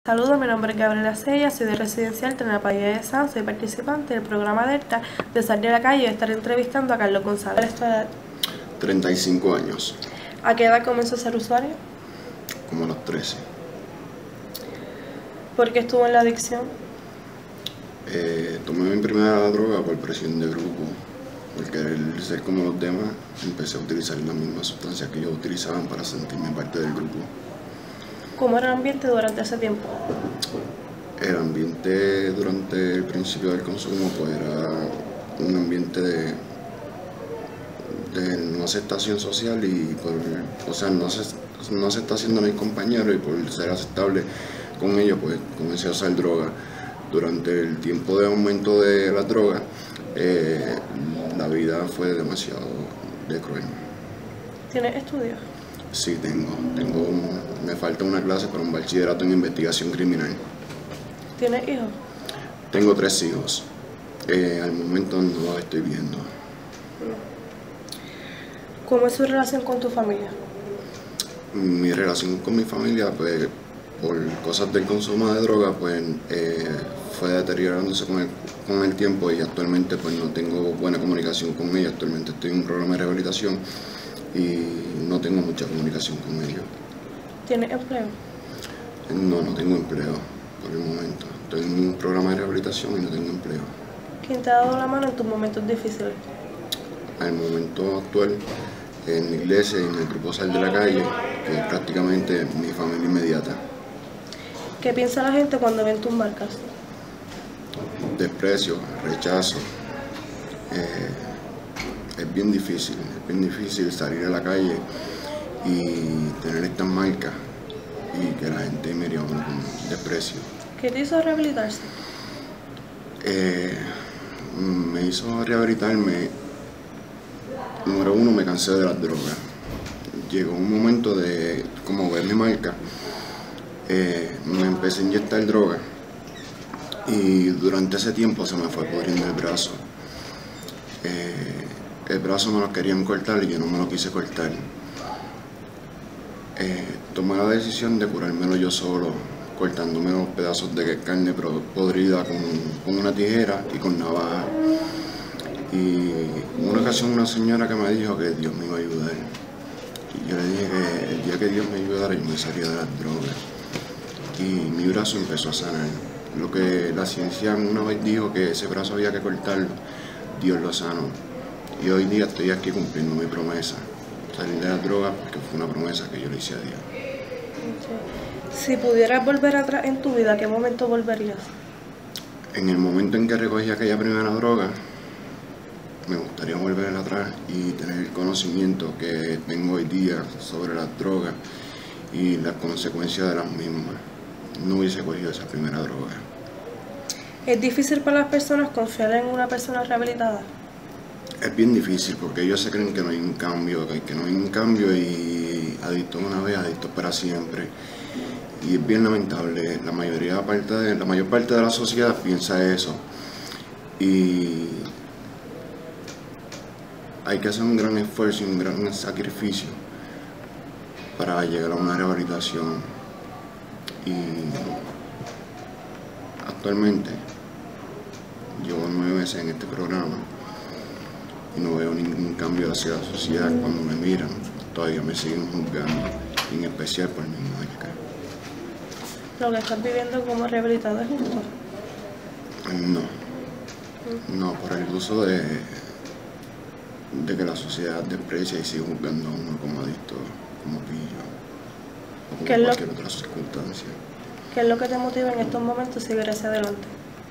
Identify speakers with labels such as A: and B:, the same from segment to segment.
A: Saludos, mi nombre es Gabriela Sella, soy de Residencial Tenapaya de San, soy participante del programa Delta de Salir de la Calle y estaré entrevistando a Carlos González. ¿Cuál es tu edad?
B: 35 años.
A: ¿A qué edad comenzó a ser usuario?
B: Como a los 13.
A: ¿Por qué estuvo en la adicción?
B: Tomé mi primera droga por presión de grupo, porque al ser como los demás, empecé a utilizar las mismas sustancias que ellos utilizaban para sentirme parte del grupo.
A: ¿Cómo era el ambiente durante ese tiempo?
B: El ambiente durante el principio del consumo pues era un ambiente de no aceptación social y no aceptación de mis compañeros, y por ser aceptable con ellos pues comencé a usar droga. Durante el tiempo de aumento de la droga, la vida fue demasiado cruel.
A: ¿Tienes estudios?
B: Sí, me falta una clase para un bachillerato en investigación criminal.
A: ¿Tienes hijos?
B: Tengo 3 hijos. Al momento no los estoy viendo.
A: ¿Cómo es su relación con tu familia?
B: Mi relación con mi familia, pues, por cosas del consumo de droga, pues, fue deteriorándose con el tiempo, y actualmente pues no tengo buena comunicación con ellos. Actualmente estoy en un programa de rehabilitación y no tengo mucha comunicación con ellos.
A: ¿Tienes empleo?
B: No tengo empleo por el momento. Estoy en un programa de rehabilitación y no tengo empleo.
A: ¿Quién te ha dado la mano en tus momentos difíciles?
B: Al momento actual, en la iglesia y en el grupo Sal de la Calle, que es prácticamente mi familia inmediata.
A: ¿Qué piensa la gente cuando ven tus marcas?
B: Desprecio, rechazo. Es bien difícil salir a la calle y tener estas marcas y que la gente mire a uno con desprecio.
A: ¿Qué te hizo rehabilitarse?
B: Me hizo rehabilitarme. Número 1, me cansé de las drogas. Llegó un momento de, como ver mi marca, me empecé a inyectar droga y durante ese tiempo se me fue pudriendo el brazo. El brazo me lo querían cortar y yo no me lo quise cortar. Tomé la decisión de curármelo yo solo, cortándome los pedazos de carne podrida con una tijera y con navaja. Y en una ocasión una señora que me dijo que Dios me iba a ayudar. Y yo le dije que el día que Dios me ayudara yo me salía de las drogas. Y mi brazo empezó a sanar. Lo que la ciencia una vez dijo que ese brazo había que cortarlo, Dios lo sanó. Y hoy día estoy aquí cumpliendo mi promesa. Salir de las drogas porque fue una promesa que yo le hice a Dios.
A: Si pudieras volver atrás en tu vida, ¿a qué momento volverías?
B: En el momento en que recogí aquella primera droga, me gustaría volver atrás y tener el conocimiento que tengo hoy día sobre las drogas y las consecuencias de las mismas. No hubiese cogido esa primera droga.
A: ¿Es difícil para las personas confiar en una persona rehabilitada?
B: Es bien difícil porque ellos se creen que no hay un cambio, y adictos una vez, adictos para siempre. Y es bien lamentable, la mayor parte de la sociedad piensa eso. Y hay que hacer un gran esfuerzo y un gran sacrificio para llegar a una rehabilitación. Y actualmente llevo 9 meses en este programa y no veo ningún cambio hacia la sociedad. Cuando me miran, todavía me siguen juzgando, y en especial por mi marca.
A: ¿Lo que estás viviendo como rehabilitado es justo?
B: No, por el uso de que la sociedad desprecia y sigue juzgando a uno como adicto, como pillo, o como cualquier otra circunstancia.
A: ¿Qué es lo que te motiva en estos momentos a seguir hacia adelante?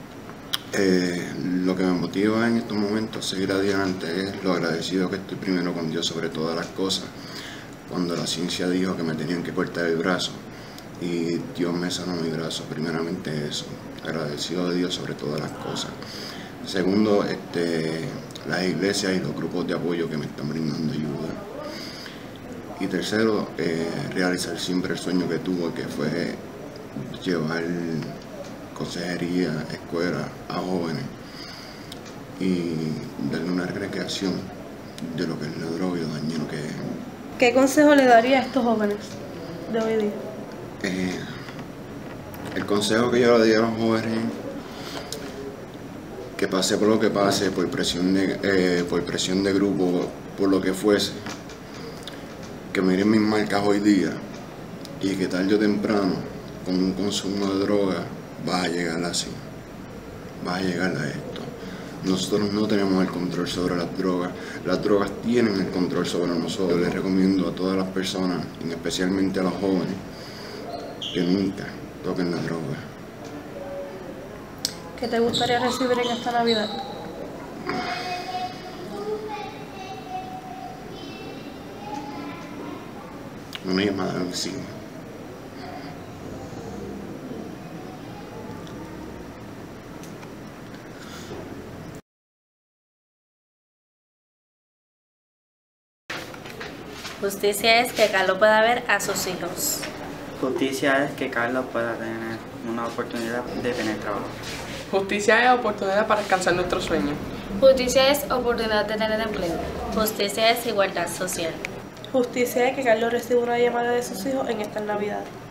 B: Lo que me motiva en estos momentos a seguir adelante es lo agradecido que estoy primero con Dios sobre todas las cosas. Cuando la ciencia dijo que me tenían que cortar el brazo y Dios me sanó mi brazo, primeramente eso, agradecido de Dios sobre todas las cosas. Segundo, las iglesias y los grupos de apoyo que me están brindando ayuda. Y tercero, realizar siempre el sueño que tuve, que fue llevar consejería, escuela a jóvenes y darle una recreación de lo que es la droga y lo dañino que es.
A: ¿Qué consejo le daría a estos jóvenes de hoy día?
B: El consejo que yo le di a los jóvenes, que pase por lo que pase, por presión de grupo, por lo que fuese, que miren mis marcas hoy día y que tarde o temprano, con un consumo de droga, vas a llegar así, vas a llegar a esto. Nosotros no tenemos el control sobre las drogas tienen el control sobre nosotros. Les recomiendo a todas las personas, y especialmente a los jóvenes, que nunca toquen la droga.
A: ¿Qué te gustaría recibir en esta Navidad?
B: Una llamada de vecino.
C: Justicia es que Carlos pueda ver a sus hijos.
D: Justicia es que Carlos pueda tener una oportunidad de tener trabajo.
E: Justicia es oportunidad para alcanzar nuestros sueños.
F: Justicia es oportunidad de tener empleo.
C: Justicia es igualdad social.
A: Justicia es que Carlos reciba una llamada de sus hijos en esta Navidad.